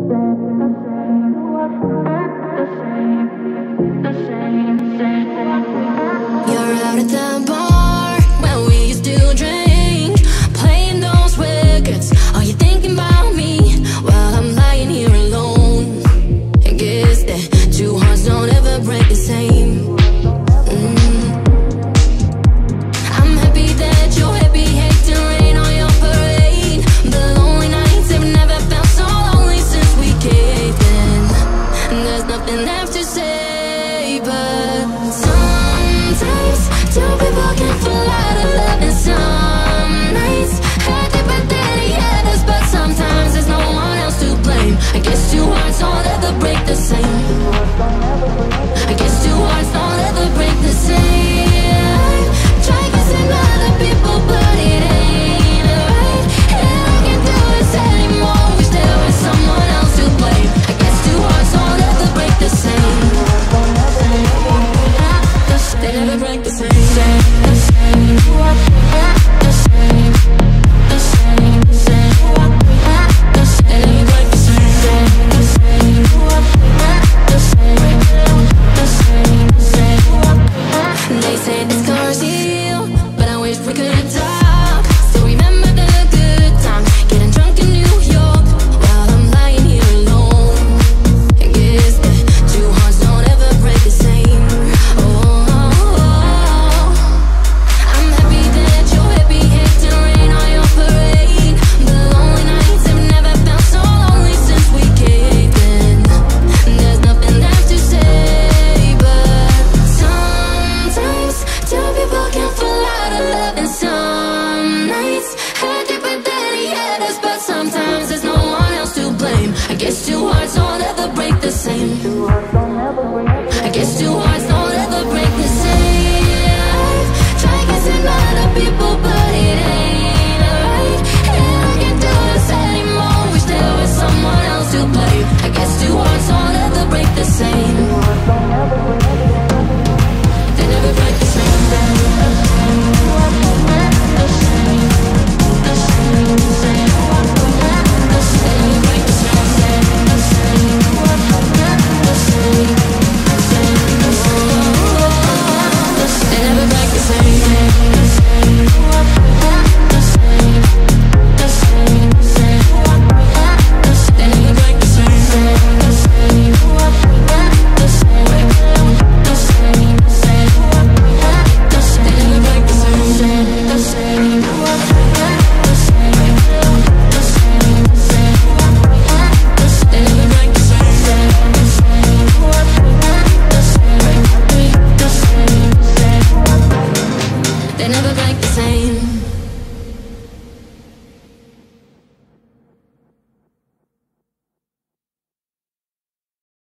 You're out at the bar where we used to drink, playing those records. Are you thinking about me while I'm lying here alone? I guess that two hearts don't ever break the same. I'm happy that you're happy, hate to rain on your parade. The lonely nights have never felt so lonely since we caved in. And there's nothing left to say, but sometimes two people can fall out of love, and some nights hurt deeper than the others. But sometimes there's no one else to blame. I guess two hearts don't ever break the same. I guess two hearts don't ever break the same. Try kissing other people, but it ain't right. And I can't do this anymore. Wish there was someone else to blame. I guess two hearts don't ever break the same. They never break the same. The same. The same. The same. The same. They never break the same. The same. The same. The same. The same. They say this car's heal, but I wish we could talk. Still remember the good times, getting drunk in New York while I'm lying here alone. I guess that two hearts don't ever break the same. I'm happy that you're happy, hate to rain on your parade. The lonely nights have never felt so lonely since we caved in. There's nothing left to say, but sometimes two people can fall out of love, and some nights hurt deeper than the others. But sometimes there's no one else to blame. I guess two hearts don't ever break the same. I guess two hearts don't ever break the same. Try kissing other people, but it ain't right. And I can't do this anymore. Wish there was someone else to blame. I guess two hearts don't ever break the same. They never break the same. They never break the same.